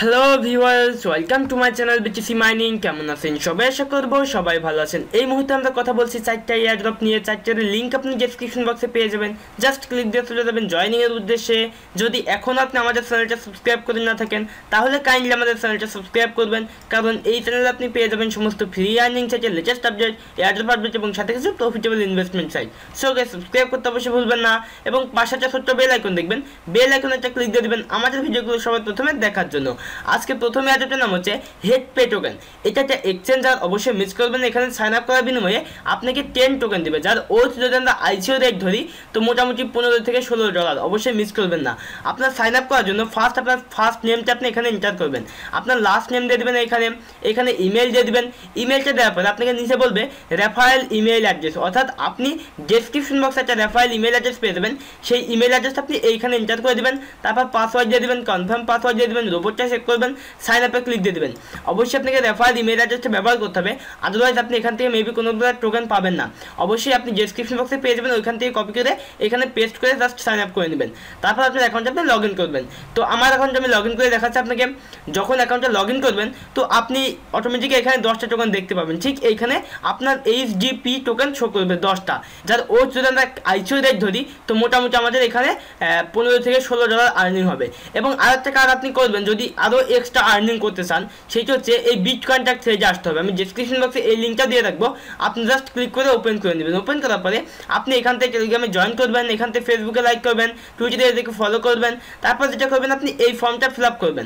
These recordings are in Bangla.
Hello viewers, welcome to my channel BTC mining. কেমন আছেন সবাই? আশা করবো সবাই ভালো আছেন। এই মুহূর্তে আমরা কথা বলছি চারটা এয়ারড্রপ নিয়ে। চারটার লিঙ্ক আপনি ডেসক্রিপশন বক্সে পেয়ে যাবেন। জাস্ট ক্লিক দিয়ে চলে যাবেন জয়নিং এর উদ্দেশ্যে। যদি এখন আপনি আমাদের চ্যানেলটা সাবস্ক্রাইব করে না থাকেন তাহলে কাইন্ডলি আমাদের চ্যানেলটা সাবস্ক্রাইব করবেন, কারণ এই চ্যানেলে আপনি পেয়ে যাবেন সমস্ত ফ্রি আর্নিং সাইটের লেটেস্ট আপডেট, এয়ারড্রপ আপডেট এবং সাথে কিছু profitable investment site. So guys, subscribe করতে অবশ্যই ভুলবেন না এবং পাশে একটা ছোট্ট বেল আইকন দেখবেন, বেল আইকনে একটা ক্লিক দিয়ে দেবেন আমাদের ভিডিওগুলো সবার প্রথমে দেখার জন্য। আজকে প্রথমে এয়ারড্রপের নাম হচ্ছে হেডপে টোকেন। এটা একটা এক্সচেঞ্জ, আর অবশ্যই মিস করবেন না। এখানে সাইন আপ করার বিনিময়ে আপনাকে 10 টোকেন দেবে, যার ওর যদি আমরা আইসিও রেট ধরি তো মোটামুটি $15 থেকে $16। অবশ্যই মিস করবেন না। আপনার সাইন আপ করার জন্য ফার্স্ট আপনার ফার্স্ট নেমটা আপনি এখানে এন্টার করবেন, আপনার লাস্ট নেম দিয়ে দেবেন, এখানে ইমেল দিয়ে দেবেন। ইমেলটা দেওয়ার পরে আপনাকে নিচে বলবে রেফারেল ইমেল অ্যাড্রেস, অর্থাৎ আপনি ডেসক্রিপশন বক্সে একটা রেফারেল ইমেল অ্যাড্রেস পেয়ে যাবেন। সেই ইমেল অ্যাড্রেসটা আপনি এইখানে এন্টার করে দেবেন, তারপর পাসওয়ার্ড দিয়ে দেবেন, কনফার্ম পাসওয়ার্ড দিয়ে দেবেন, রোবটটা চেক করবেন, সাইন আপে ক্লিক দিয়ে দেবেন। অবশ্যই আপনাকে রেফারেল ইমেল অ্যাড্রেসটা ব্যবহার করতে হবে, আদারওয়াইজ আপনি এখান থেকে মেবি কোনো টোকেন পাবেন না। অবশ্যই আপনি ডেসক্রিপশন বক্সে পেয়ে যাবেন, ওইখান থেকে কপি করে এখানে পেস্ট করে জাস্ট সাইন আপ করে নেবেন। তারপর আপনার অ্যাকাউন্টে আপনি লগ ইন করবেন। তো আমার অ্যাকাউন্টে আমি লগ ইন করে দেখাচ্ছি আপনাকে। যখন অ্যাকাউন্টে লগ ইন করবেন তো আপনি অটোমেটিক এখানে 10টা টোকেন দেখতে পাবেন। ঠিক এইখানে আপনার HDP টোকেন শো করবে 10টা, যার ও যদি আমরা আইসিও রেট ধরি তো মোটামুটি আমাদের এখানে $15 থেকে $16 আর্নিং হবে। এবং আরেকটা কাজ আপনি করবেন যদি আরও এক্সট্রা আর্নিং করতে চান, সেটা হচ্ছে এই বিটকয়েনটা থ্রেডে আসতে হবে। আমি ডেসক্রিপশন বক্সে এই লিঙ্কটা দিয়ে রাখবো, আপনি জাস্ট ক্লিক করে ওপেন করে নেবেন। ওপেন করার পরে আপনি এখান থেকে টেলিগ্রামে জয়েন করবেন, এখান থেকে ফেসবুকে লাইক করবেন, টুইটারে এদেরকে ফলো করবেন। তারপর যেটা করবেন আপনি এই ফর্মটা ফিল আপ করবেন।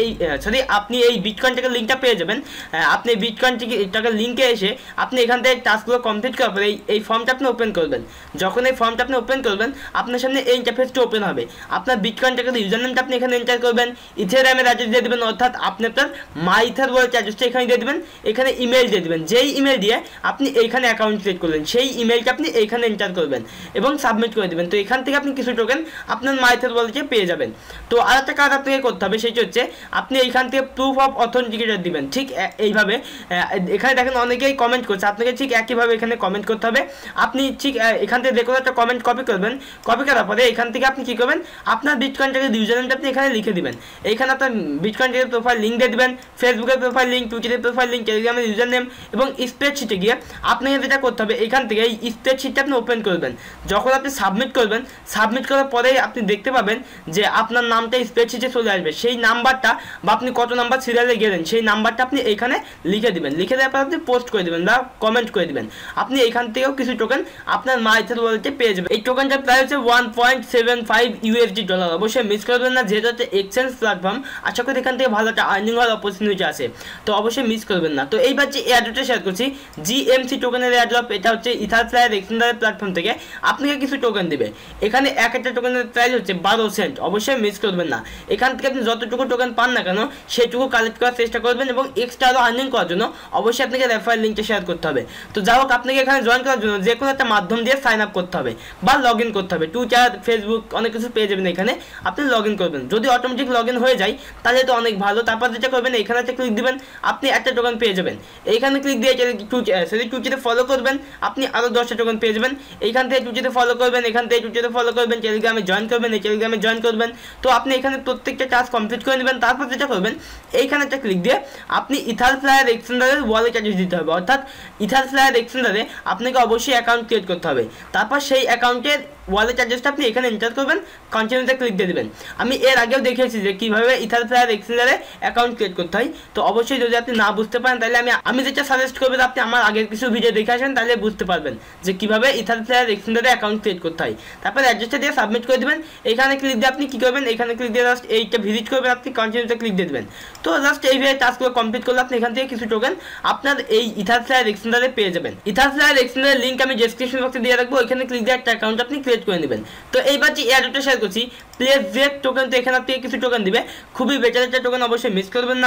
আপনি এই বিটকয়েন টাকার লিঙ্কটা পেয়ে যাবেন। আপনি বিটকয়েন টাকার লিঙ্কে এসে আপনি এখান থেকে টাস্কগুলো কমপ্লিট করার পরে এই ফর্মটা আপনি ওপেন করবেন। যখন এই ফর্মটা আপনি ওপেন করবেন আপনার সামনে এই ইন্টারফেসটা ওপেন হবে। আপনার বিটকয়েন টাকার ইউজার নেমটা আপনি এখানে এন্টার করবেন, ইথেরিয়ামের অ্যাড্রেস দিয়ে দেবেন, অর্থাৎ আপনি আপনার মাইথার ওয়ালেট অ্যাড্রেসটা এখানে দিয়ে দেবেন, এখানে ইমেল দিয়ে দেবেন। যেই ইমেল দিয়ে আপনি এইখানে অ্যাকাউন্ট ক্রিয়েট করলেন সেই ইমেলটা আপনি এইখানে এন্টার করবেন এবং সাবমিট করে দেবেন। তো এখান থেকে আপনি কিছু টোকেন আপনার মাইথার ওয়ালেটে পেয়ে যাবেন। তো আরেকটা কাজ আপনাকে করতে হবে, সেটা হচ্ছে আপনি এইখান থেকে প্রুফ অফ অথেন্টিকেটর দিবেন। ঠিক এইভাবে এখানে দেখেন অনেকেই কমেন্ট করছে, আপনাকে ঠিক একইভাবে এখানে কমেন্ট করতে হবে। আপনি ঠিক এখান থেকে দেখুন একটা কমেন্ট কপি করবেন, কপি করার পরে এখান থেকে আপনি কী করবেন, আপনার বিটকয়েনটাকে ইউজার নেমটা আপনি এখানে লিখে দিবেন। এইখানে আপনার বিটকয়েনটাকে প্রোফাইল লিঙ্ক দিয়ে দেবেন, ফেসবুকের প্রোফাইল লিঙ্ক, টুইটারের প্রোফাইল লিঙ্ক, টেলিগ্রামের ইউজার নেম এবং স্প্রেডশিটে গিয়ে আপনাকে যেটা করতে হবে এখান থেকে এই স্প্রেডশিটটা আপনি ওপেন করবেন। যখন আপনি সাবমিট করবেন, সাবমিট করার পরেই আপনি দেখতে পাবেন যে আপনার নামটা স্প্রেডশিটে চলে আসবে। সেই নাম্বারটা বা আপনি কত নাম্বার সিরিয়ালে গেলেন সেই নাম্বারটা আপনি এখানে লিখে দিবেন। লিখে দেওয়ার পর আপনি পোস্ট করে দেবেন বা কমেন্ট করে দেবেন। আপনি এখান থেকেও কিছু টোকেন আপনার মাইথার ওয়ালেটে পেয়ে যাবেন। এই টোকেনটার প্রাইস হচ্ছে $1.75 অবশ্যই মিস করবেন না, যেহেতু একটা এক্সচেঞ্জ প্ল্যাটফর্ম। আশা করি এখান থেকে ভালো একটা আর্নিং হওয়ার অপরচুনিটি আছে, তো অবশ্যই মিস করবেন না। তো এইবার যে এয়ারড্রপটা শেয়ার করছি GMC টোকেনের এয়ারড্রপ, এটা হচ্ছে ইথারফ্লায়ার এক্সচেঞ্জের প্ল্যাটফর্ম থেকে আপনাকে কিছু টোকেন দেবে। এখানে এক একটা টোকেনের প্রাইস হচ্ছে 12 সেন্ট, অবশ্যই মিস করবেন না। এখান থেকে আপনি যতটুকু টোকেন পান না কেন সেটুকু কালেক্ট করার চেষ্টা করবেন এবং এক্সট্রা আরও আর্নিং করার জন্য অবশ্যই আপনাকে রেফারেল লিঙ্কটা শেয়ার করতে হবে। তো যাই হোক, আপনাকে এখানে জয়েন করার জন্য যে কোনো একটা মাধ্যম দিয়ে সাইন আপ করতে হবে বা লগ ইন করতে হবে। টুইটার, ফেসবুক অনেক কিছু পেয়ে যাবেন, এখানে আপনি লগ ইন করবেন। যদি অটোমেটিক লগ ইন হয়ে যায় তাহলে তো অনেক ভালো। তারপর যেটা করবেন এখানে একটা ক্লিক দিবেন, আপনি একটা টোকেন পেয়ে যাবেন। এইখানে ক্লিক দিয়ে টুইটারে ফলো করবেন, আপনি আরও 10টা টোকেন পেয়ে যাবেন। এইখান থেকে টুইটারে ফলো করবেন, এখান থেকে টুইটারে ফলো করবেন, টেলিগ্রামে জয়েন করবেন, এই টেলিগ্রামে জয়েন করবেন। তো আপনি এখানে প্রত্যেকটা টাস্ক কমপ্লিট করে নেবেন। তারপর যেটা করবেন এইখানে একটা ক্লিক দিয়ে আপনি ইথারফ্লায়ার এক্সচেঞ্জারের ওয়ালেট অ্যাড্রেস দিতে হবে, অর্থাৎ ইথারফ্লায়ার এক্সচেঞ্জারে আপনাকে অবশ্যই অ্যাকাউন্ট ক্রিয়েট করতে হবে। তারপর সেই অ্যাকাউন্টের ওয়ালেট অ্যাড্রেসটা আপনি এখানে এন্টার করবেন, কন্টিনিউতে ক্লিক দিয়ে দেবেন। আমি এর আগেও দেখিয়েছি যে কীভাবে ইথারফ্লায়ার এক্সচেঞ্জারে অ্যাকাউন্ট ক্রিয়েট করতে হয়। তো অবশ্যই যদি আপনি না বুঝতে পারেন তাহলে আমি যেটা সাজেস্ট করবো আপনি আমার আগের কিছু ভিডিও দেখে আসেন, তাহলে বুঝতে পারবেন যে কীভাবে ইথারফ্লায়ার এক্সচেঞ্জারে অ্যাকাউন্ট ক্রিয়েট করতে হয়। তারপর অ্যাড্রেসটা দিয়ে সাবমিট করে দেবেন। এখানে ক্লিক দিয়ে আপনি কী করবেন, এখানে ক্লিক দিয়ে জাস্ট এইটা ভিজিট করবেন, আপনি কন্টিনিউতে ক্লিক দিয়ে দেবেন। তো জাস্ট এইভাবে টাস্কগুলো কমপ্লিট করলে আপনি এখান থেকে কিছু টোকেন আপনার এই ইথারফ্লায়ার এক্সচেঞ্জারে পেয়ে যাবেন। ইথারফ্লায়ার এক্সচেঞ্জারের লিঙ্ক আমি ডেসক্রিপশন বক্সে দিয়ে রাখবো, এখানে ক্লিক দিয়ে একটা অ্যাকাউন্ট আপনি ক্রিয়েট করে নেবেন। তো এইবার যে এয়ারড্রপটা শেয়ার করছি PLG টোকেন, তো এখানে আপনি কিছু টোকেন দিবে, খুবই বেটার একটা টোকেন, অবশ্যই মিস করবেন না।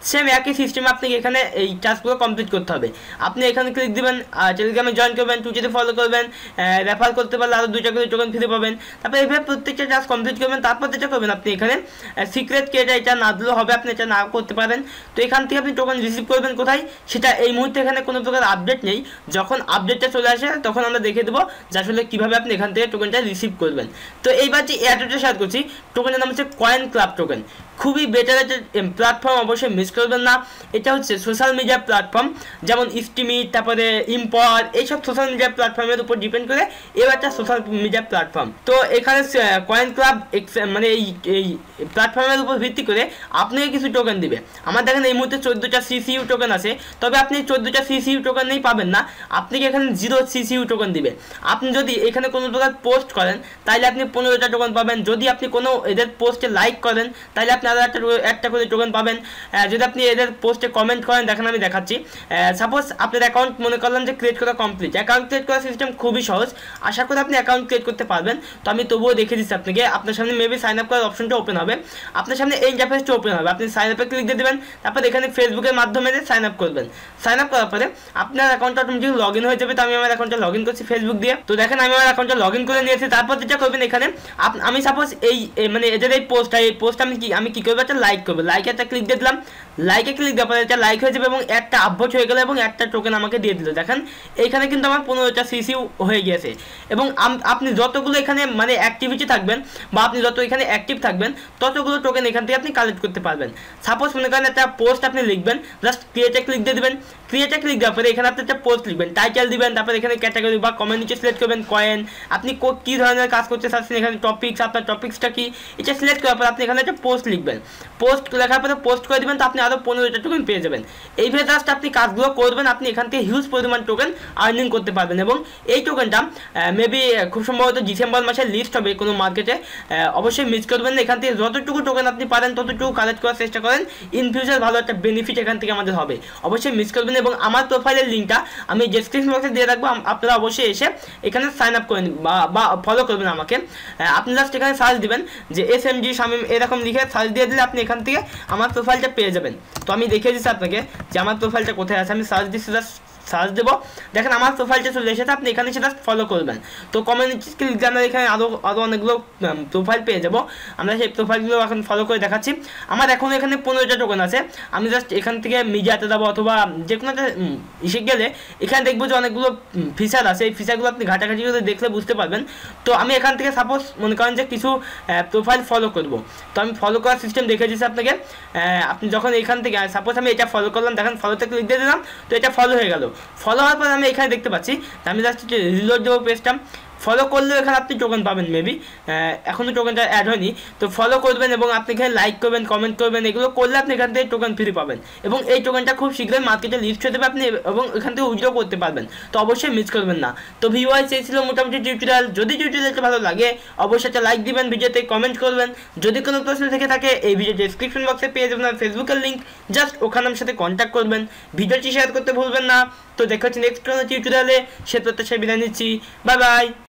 সেম একই সিস্টেমে আপনাকে এখানে এই টাস্কগুলো কমপ্লিট করতে হবে। আপনি এখানে ক্লিক দিবেন, টেলিগ্রামে জয়েন করবেন, টুইটারে ফলো করবেন, রেফার করতে পারলে আরও 2টা করে টোকেন ফ্রি পাবেন। তারপরে এইভাবে প্রত্যেকটা টাস্ক কমপ্লিট করবেন। তারপর যেটা করবেন আপনি এখানে সিক্রেট কি এটা না দিলেও হবে, আপনি এটা না করতে পারেন। তো এখান থেকে আপনি টোকেন রিসিভ করবেন কোথায়, সেটা এই মুহূর্তে এখানে কোনো প্রকার আপডেট নেই। যখন আপডেটটা চলে আসে তখন আমরা দেখে দেবো যে আসলে কীভাবে আপনি এখান থেকে টোকেনটা রিসিভ করবেন। তো এইবার যে এয়ারড্রপটা শেয়ার করছি, টোকেনের নাম হচ্ছে কয়েন ক্লাব টোকেন। খুবই বেটার একটা প্ল্যাটফর্ম, অবশ্যই মিস করবেন না। এটা হচ্ছে সোশ্যাল মিডিয়া প্ল্যাটফর্ম, যেমন স্টিমিট, তারপরে ইম্পর, এইসব সোশ্যাল মিডিয়া প্ল্যাটফর্মের উপর ডিপেন্ড করে এবার একটা সোশ্যাল মিডিয়া প্ল্যাটফর্ম। তো এখানে কয়েন ক্লাব মানে এই প্ল্যাটফর্মের উপর ভিত্তি করে আপনাকে কিছু টোকেন দিবে। আমার দেখেন এই মুহূর্তে 14টা সিসিইউ টোকেন আছে, তবে আপনি 14টা সিসিইউ টোকেন নেই পাবেন না, আপনাকে এখানে 0 সিসিইউ টোকেন দিবে। আপনি যদি এখানে কোনো প্রকার পোস্ট করেন তাহলে আপনি 15টা টোকেন পাবেন। যদি আপনি কোনো এদের পোস্টে লাইক করেন তাহলে আপনি আরও একটা করে টোকেন পাবেন। যদি আপনি এদের পোস্টে কমেন্ট করেন, দেখেন আমি দেখাচ্ছি। সাপোজ আপনার অ্যাকাউন্ট মনে করলাম যে ক্রিয়েট করা কমপ্লিট। অ্যাকাউন্ট ক্রিয়েট করার সিস্টেম খুবই সহজ, আশা করি আপনি অ্যাকাউন্ট ক্রিয়েট করতে পারবেন। তো আমি তবুও দেখে দিচ্ছি আপনাকে। আপনার সামনে মেবি সাইন আপ করার অপশনটা ওপেন হবে, আপনার সামনে এই ইন্টারফেসটা ওপেন হবে। আপনি সাইন আপে ক্লিক দিয়ে দেবেন, তারপর এখানে ফেসবুকের মাধ্যমে সাইন আপ করবেন। সাইন আপ করার পরে আপনার অ্যাকাউন্টটা অটোমেটিক লগ ইন হয়ে যাবে। তো আমি আমার অ্যাকাউন্টটা লগ ইন করছি ফেসবুক দিয়ে। তো দেখেন আমি আমার অ্যাকাউন্টটা লগ ইন করে নিয়েছি। তারপর যেটা করবেন এখানে আমি সাপোজ এই মানে এদের এই পোস্টটা আমি কি করবো, একটা লাইক করবো। লাইকে একটা ক্লিক দিয়ে দিলাম, লাইকে ক্লিক দেওয়ার পরে এটা লাইক হয়ে যাবে এবং একটা আপভোট হয়ে গেল এবং একটা টোকেন আমাকে দিয়ে দিল। দেখেন এইখানে কিন্তু আমার 15টা সিসিউ হয়ে গিয়েছে। এবং আপনি যতগুলো এখানে মানে অ্যাক্টিভিটি থাকবেন বা আপনি যত এখানে অ্যাক্টিভ থাকবেন ততগুলো টোকেন এখান থেকে আপনি কালেক্ট করতে পারবেন। সাপোজ মনে করেন একটা পোস্ট আপনি লিখবেন, জাস্ট ক্রিয়েটে ক্লিক দিয়ে দেবেন। ক্রিয়েটে ক্লিক দেওয়ার পরে এখানে আপনি একটা পোস্ট লিখবেন, টাইটেল দিবেন, তারপরে এখানে ক্যাটাগরি বা কমিউনিটি সিলেক্ট করবেন, কয়েন, আপনি কী ধরনের কাজ করতে চাচ্ছেন, এখানে টপিক্স, আপনার টপিক্সটা কি, এটা সিলেক্ট করার পরে আপনি এখানে একটা পোস্ট লিখবেন। পোস্ট লেখার পরে পোস্ট করে দেবেন, তো আপনি আরও 15টা টোকেন পেয়ে যাবেন। এইভাবে জাস্ট আপনি কাজগুলো করবেন, আপনি এখান থেকে হিউজ পরিমাণ টোকেন আর্নিং করতে পারবেন। এবং এই টোকেনটা মেবি খুব সম্ভবত ডিসেম্বর মাসে লিস্ট হবে কোনো মার্কেটে, অবশ্যই মিস করবেন না। এখান থেকে যতটুকু টোকেন আপনি পারেন ততটুকু কালেক্ট করার চেষ্টা করেন, ইন ফিউচার ভালো একটা বেনিফিট এখান থেকে আমাদের হবে, অবশ্যই মিস করবেন। এবং আমার প্রোফাইলের লিঙ্কটা আমি ডেসক্রিপশন বক্সে দিয়ে রাখবো, আপনারা অবশ্যই এসে এখানে সাইন আপ করেন বা ফলো করবেন আমাকে। আপনি জাস্ট এখানে সার্চ দিবেন যে SMG শামীম এরকম লিখে সার্চ দিয়ে দিলে আপনি এখান থেকে আমার প্রোফাইলটা পেয়ে যাবেন। তো আমি দেখিয়ে দিচ্ছি আপনাকে যে আমার প্রোফাইলটা কোথায় আছে। আমি সার্চ দিচ্ছি, জাস্ট সার্চ দেবো, দেখেন আমার প্রোফাইলটা চলে এসেছে। আপনি এখানে সেটা ফলো করবেন। তো কমিউনিটি ক্লিক দিয়ে আমরা এখানে আরও অনেকগুলো প্রোফাইল পেয়ে যাবো। আমরা সেই প্রোফাইলগুলো এখন ফলো করে দেখাচ্ছি। আমার এখন এখানে 15টা টোকেন আছে। আমি জাস্ট এখান থেকে মিডিয়াতে যাবো অথবা যে কোনো একটা ইসে গেলে এখানে দেখবো যে অনেকগুলো ফিচার আছে। এই ফিচারগুলো আপনি ঘাটাঘাটি করে দেখলে বুঝতে পারবেন। তো আমি এখান থেকে সাপোজ মনে করেন যে কিছু প্রোফাইল ফলো করবো, তো আমি ফলো করার সিস্টেম দেখে দিচ্ছি আপনাকে। আপনি যখন এখান থেকে সাপোজ আমি এটা ফলো করলাম, দেখেন ফলোতে ক্লিক দিয়ে দিলাম, তো এটা ফলো হয়ে গেল। ফলো হওয়ার পর আমি এখানে দেখতে পাচ্ছি, আমি জাস্ট রিলোড দেবো পেজটা। ফলো করলেও এখানে আপনি টোকেন পাবেন, মেবি এখনও টোকেনটা অ্যাড হয়নি। তো ফলো করবেন এবং আপনি এখানে লাইক করবেন, কমেন্ট করবেন, এগুলো করলে আপনি এখান থেকে টোকেন ফ্রি পাবেন। এবং এই টোকেনটা খুব শীঘ্রই মার্কেটে লিস্ট হয়ে যাবে আপনি, এবং এখান থেকে উইথড্র করতে পারবেন। তো অবশ্যই মিস করবেন না। তো ভিউয়ার্স এই ছিল মোটামুটি টিউটোরিয়াল। যদি টিউটোরিয়ালটা ভালো লাগে অবশ্যই একটা লাইক দিবেন, ভিডিওতে কমেন্ট করবেন। যদি কোনো প্রশ্ন থেকে থাকে এই ভিডিও ডেসক্রিপশন বক্সে পেয়ে যাবেন আর ফেসবুকের লিঙ্ক, জাস্ট ওখানে আমার সাথে কন্ট্যাক্ট করবেন। ভিডিওটি শেয়ার করতে ভুলবেন না। তো দেখা হচ্ছে নেক্সট কোনো টিউটোরিয়ালে, সে প্রত্যাশায় বিদায় নিচ্ছি। Bye by.